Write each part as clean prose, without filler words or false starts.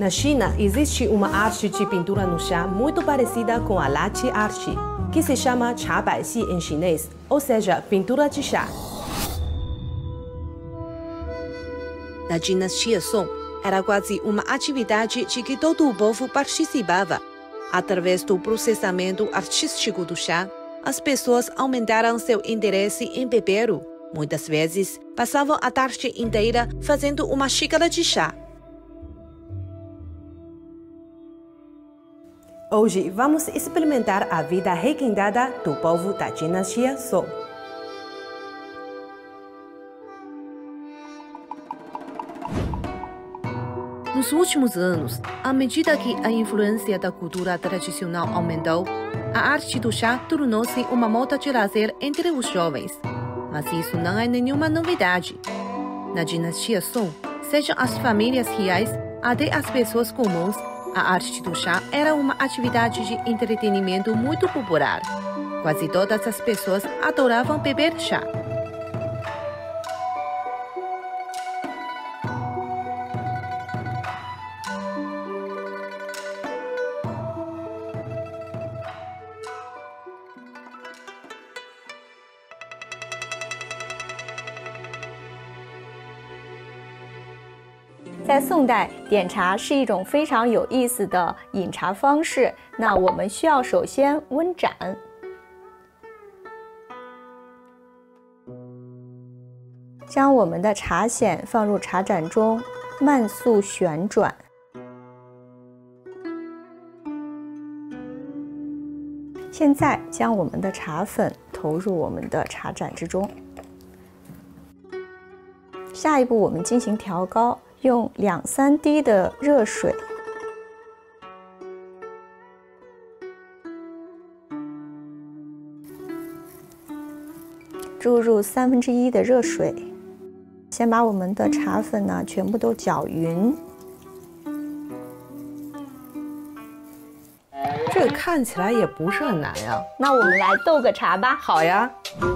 Na China, existe uma arte de pintura no chá muito parecida com a latte art, que se chama chá bai xi em chinês, ou seja, pintura de chá. Na dinastia Song, era quase uma atividade de que todo o povo participava. Através do processamento artístico do chá, as pessoas aumentaram seu interesse em beber. Muitas vezes, passavam a tarde inteira fazendo uma xícara de chá. Hoje, vamos experimentar a vida requintada do povo da dinastia Song. Nos últimos anos, à medida que a influência da cultura tradicional aumentou, a arte do chá tornou-se uma moda de lazer entre os jovens. Mas isso não é nenhuma novidade. Na dinastia Song, sejam as famílias reais até as pessoas comuns, a arte do chá era uma atividade de entretenimento muito popular. Quase todas as pessoas adoravam beber chá. 在宋代，点茶是一种非常有意思的饮茶方式。那我们需要首先温盏，将我们的茶筅放入茶盏中，慢速旋转。现在将我们的茶粉投入我们的茶盏之中。下一步，我们进行调高。用2-3滴的热水，注入1/3的热水，先把我们的茶粉呢全部都搅匀。 这个看起来也不是很难呀。 那我们来斗个茶吧。 好呀。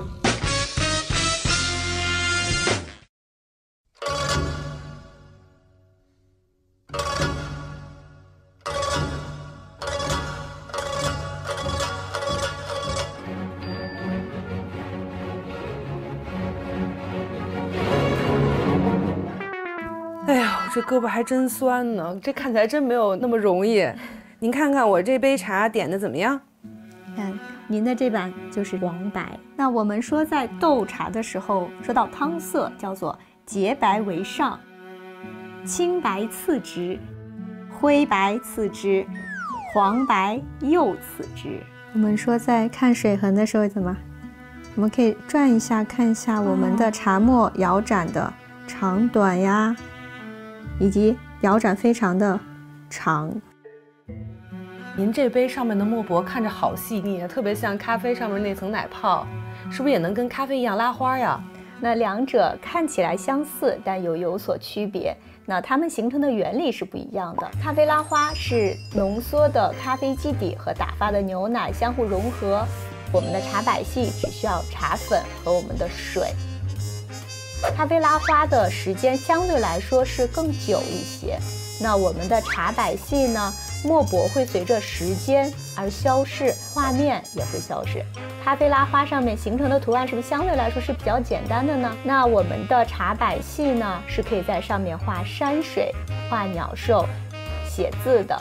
哎呀，这胳膊还真酸呢，这看起来真没有那么容易。您看看我这杯茶点的怎么样？ 看您的这碗就是黄白。那我们说在斗茶的时候，说到汤色叫做洁白为上，青白次之，灰白次之，黄白又次之。我们说在看水痕的时候怎么？我们可以转一下，看一下我们的茶末摇盏的长短呀。以及摇盏非常的长。 您这杯上面的墨泊看着好细腻啊，特别像咖啡上面那层奶泡，是不是也能跟咖啡一样拉花呀？ 那两者看起来相似，但有所区别。那它们形成的原理是不一样的。咖啡拉花是浓缩的咖啡基底和打发的牛奶相互融合，我们的茶百戏只需要茶粉和我们的水。咖啡拉花的时间相对来说是更久一些，那我们的茶百戏呢，墨泊会随着时间而消逝，画面也会消失。咖啡拉花上面形成的图案是不是相对来说是比较简单的呢？那我们的茶百戏呢，是可以在上面画山水、画鸟兽、写字的。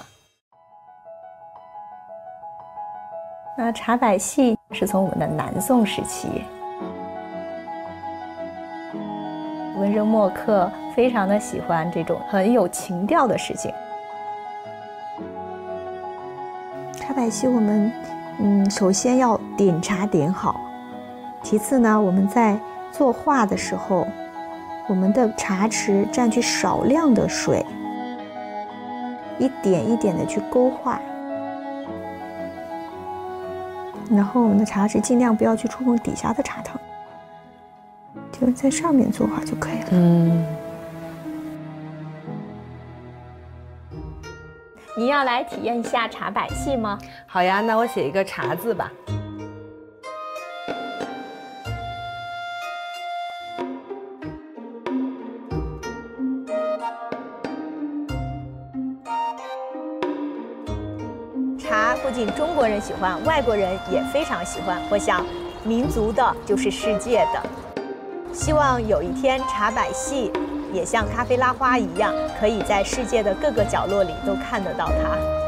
那茶百戏是从我们的南宋时期。文人墨客非常的喜欢这种很有情调的事情。茶百戏我们首先要点茶点好，其次呢，我们在作画的时候，我们的茶池占据少量的水，一点一点的去勾画，然后我们的茶池尽量不要去触碰底下的茶汤。就是在上面作画就可以了。你要来体验一下茶百戏吗？ 好呀，那我写一个茶字吧。 不仅中国人喜欢，外国人也非常喜欢。我想，民族的就是世界的。希望有一天茶百戏也像咖啡拉花一样，可以在世界的各个角落里都看得到它。